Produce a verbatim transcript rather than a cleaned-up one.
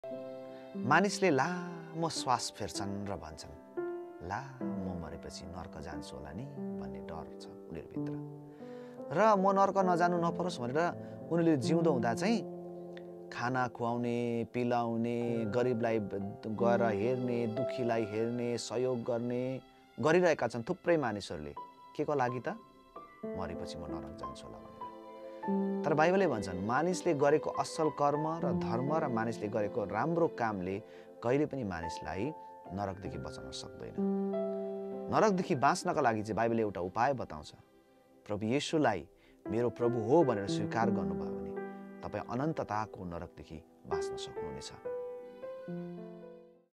मानिसले लामो श्वास फेर्छन् र भन्छन्, ला म मरेपछि नर्क जान्छु होला नि भन्ने डर छ उनीहरूभित्र। र म नर्क नजानु नपरोस् भनेर उनीहरूले जिउँदो हुँदा चाहिँ खाना खुवाउने, पिलाउने, गरिबलाई गएर हेर्ने, दुखीलाई हेर्ने, सहयोग गर्ने गरिरहेका छन् थुप्रै मानिसहरूले। के को लागि त? मरेपछि म नरक जान्छु होला भनेर। तर बाइबलले भन्छन् मानिसले गरेको असल कर्म र धर्म र मानिसले गरेको राम्रो कामले कहिले पनि मानिसलाई नरकदेखि बचाउन सक्दैन। नरकदेखि बाँच्नका लागि चाहिँ बाइबलले एउटा उपाय बताउँछ। प्रभु येशूलाई मेरो प्रभु हो भनेर स्वीकार गर्नुभयो भने तपाईँ अनन्तताको नरकदेखि बाँच्न सक्नुहुनेछ।